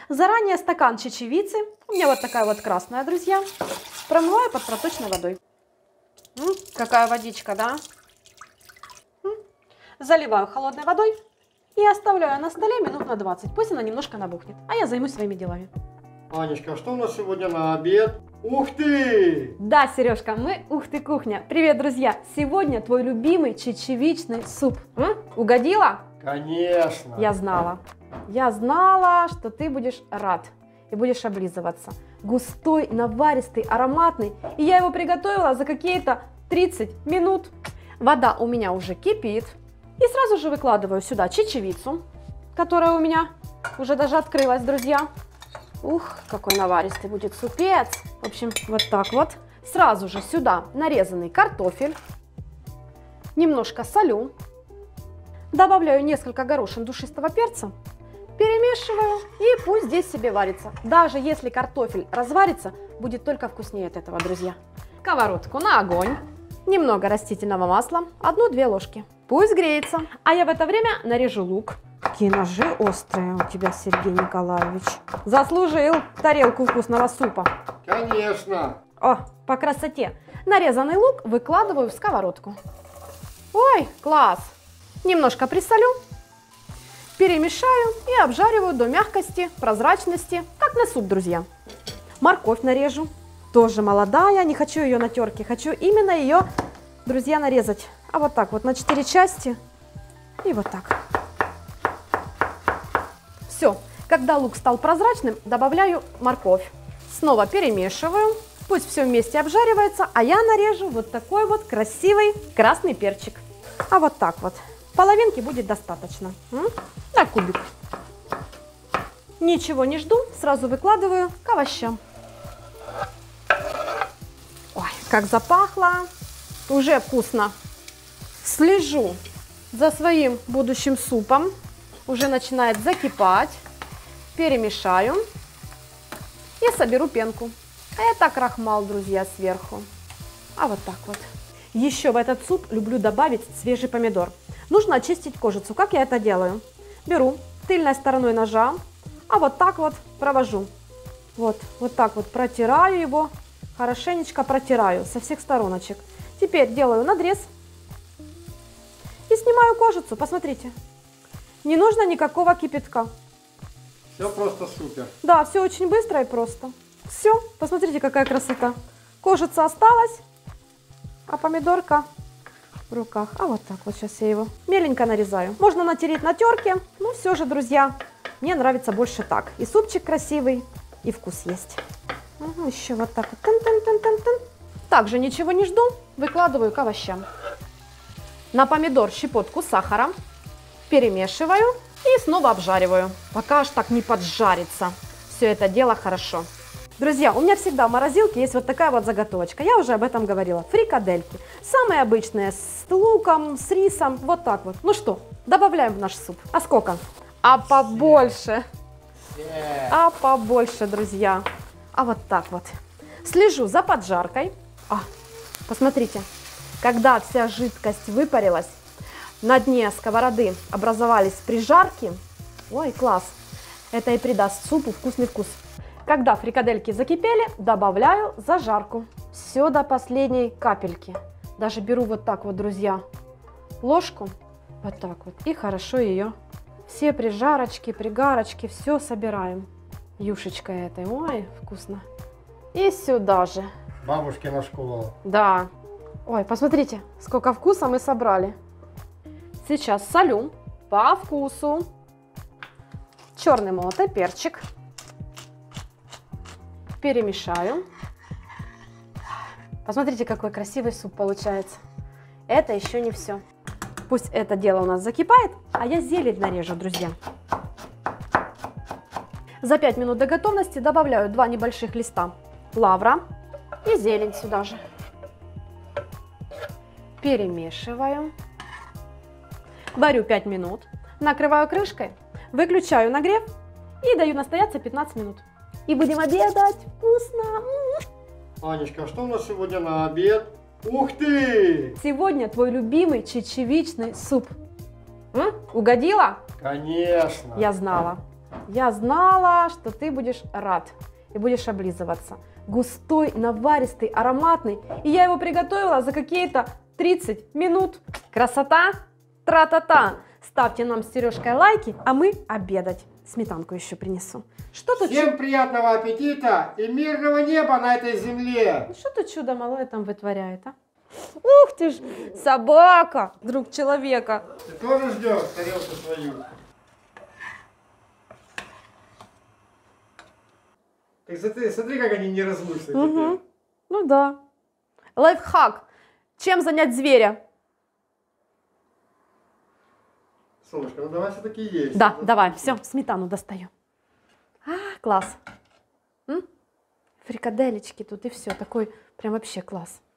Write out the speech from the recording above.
Заранее стакан чечевицы, у меня вот такая вот красная, друзья, промываю под проточной водой. Какая водичка, да? Заливаю холодной водой и оставляю на столе минут на 20, пусть она немножко набухнет, а я займусь своими делами. Анечка, что у нас сегодня на обед? Ух ты! Да, Сережка, мы ух ты кухня. Привет, друзья! Сегодня твой любимый чечевичный суп. Угодила? Конечно! Я знала, что ты будешь рад и будешь облизываться. Густой, наваристый, ароматный. И я его приготовила за какие-то 30 минут. Вода у меня уже кипит. И сразу же выкладываю сюда чечевицу, которая у меня уже даже открылась, друзья. Ух, какой наваристый будет супец. В общем, вот так вот. Сразу же сюда нарезанный картофель. Немножко солю. Добавляю несколько горошин душистого перца. Перемешиваю и пусть здесь себе варится. Даже если картофель разварится, будет только вкуснее от этого, друзья. Сковородку на огонь. Немного растительного масла. 1-2 ложки. Пусть греется. А я в это время нарежу лук. Какие ножи острые у тебя, Сергей Николаевич. Заслужил тарелку вкусного супа. Конечно. О, по красоте. Нарезанный лук выкладываю в сковородку. Ой, класс. Немножко присолю. Перемешаю и обжариваю до мягкости, прозрачности, как на суп, друзья. Морковь нарежу. Тоже молодая, не хочу ее на терке. Хочу именно ее, друзья, нарезать. А вот так вот на 4 части. И вот так. Все, когда лук стал прозрачным, добавляю морковь. Снова перемешиваю, пусть все вместе обжаривается, а я нарежу вот такой вот красивый красный перчик. А вот так вот, половинки будет достаточно, на кубик. Ничего не жду, сразу выкладываю к овощам. Ой, как запахло, уже вкусно. Слежу за своим будущим супом. Уже начинает закипать. Перемешаю и соберу пенку. Это крахмал, друзья, сверху. А вот так вот. Еще в этот суп люблю добавить свежий помидор. Нужно очистить кожицу. Как я это делаю? Беру тыльной стороной ножа, а вот так вот провожу. Вот так вот протираю его. Хорошенечко протираю со всех стороночек. Теперь делаю надрез и снимаю кожицу. Посмотрите. Не нужно никакого кипятка. Все просто супер. Да, все очень быстро и просто. Все, посмотрите, какая красота. Кожица осталась, а помидорка в руках. А вот так вот сейчас я его меленько нарезаю. Можно натереть на терке, но все же, друзья, мне нравится больше так. И супчик красивый, и вкус есть. Еще вот так вот. Тын-тын-тын-тын-тын. Также ничего не жду, выкладываю к овощам. На помидор щепотку сахара. Перемешиваю и снова обжариваю, пока аж так не поджарится. Все это дело хорошо. Друзья, у меня всегда в морозилке есть вот такая вот заготовочка. Я уже об этом говорила. Фрикадельки. Самые обычные, с луком, с рисом. Вот так вот. Ну что, добавляем в наш суп. А сколько? А побольше. А побольше, друзья. А вот так вот. Слежу за поджаркой. Посмотрите, когда вся жидкость выпарилась, на дне сковороды образовались прижарки. Ой, класс! Это и придаст супу вкусный вкус. Когда фрикадельки закипели, добавляю зажарку. Все до последней капельки. Даже беру вот так вот, друзья, ложку. Вот так вот. И хорошо ее. Все прижарочки, пригарочки, все собираем. Юшечкой этой. Ой, вкусно. И сюда же. Бабушкина школа. Да. Ой, посмотрите, сколько вкуса мы собрали. Сейчас солю по вкусу. Черный молотый перчик. Перемешаю. Посмотрите, какой красивый суп получается. Это еще не все. Пусть это дело у нас закипает, а я зелень нарежу, друзья. За 5 минут до готовности добавляю 2 небольших листа лавра и зелень сюда же. Перемешиваю. Варю 5 минут, накрываю крышкой, выключаю нагрев и даю настояться 15 минут. И будем обедать вкусно. Анечка, что у нас сегодня на обед? Ух ты! Сегодня твой любимый чечевичный суп. Угодила? Конечно. Я знала. Я знала, что ты будешь рад и будешь облизываться. Густой, наваристый, ароматный. И я его приготовила за какие-то 30 минут. Красота? Тра-та-та. Ставьте нам с Сережкой лайки, а мы обедать. Сметанку еще принесу. Что тут? Всем приятного аппетита и мирного неба на этой земле. Что тут чудо малое там вытворяет, а? Ух ты ж, собака, друг человека. Ты тоже ждешь тарелку свою? Так смотри, как они неразлучны теперь. Ну да. Лайфхак. Чем занять зверя? Солнышко, ну давай все-таки есть. Да, давай, все, сметану достаю. А, класс. Фрикаделечки тут и все, такой прям вообще класс.